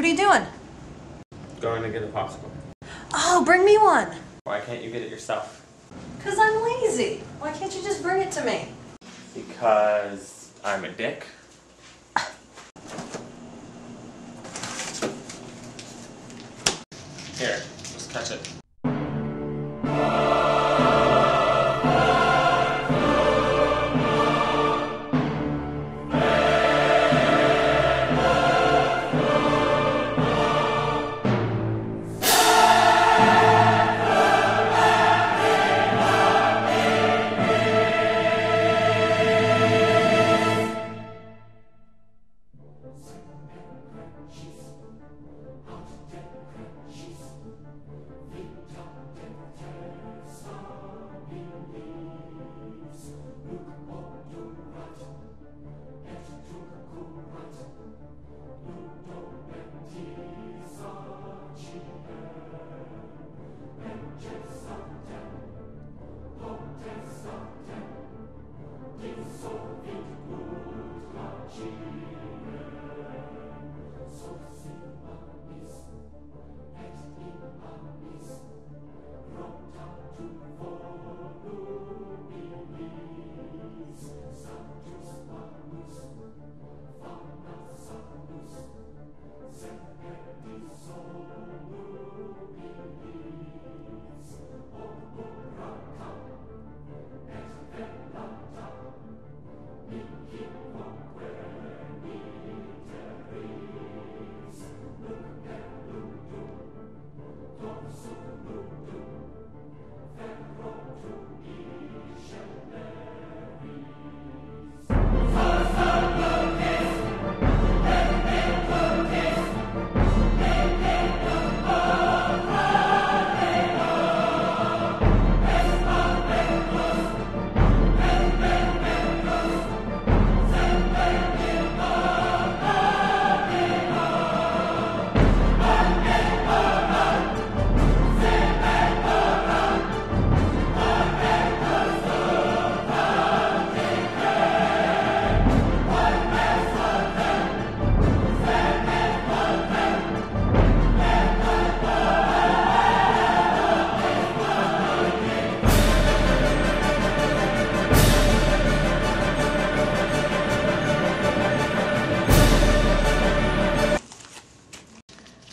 are you doing? Going to get a popsicle. Oh, bring me one. Why can't you get it yourself? Because I'm lazy. Why can't you just bring it to me? Because I'm a dick. Here, just catch it.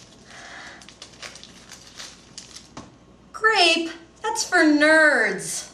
Grape? That's for nerds.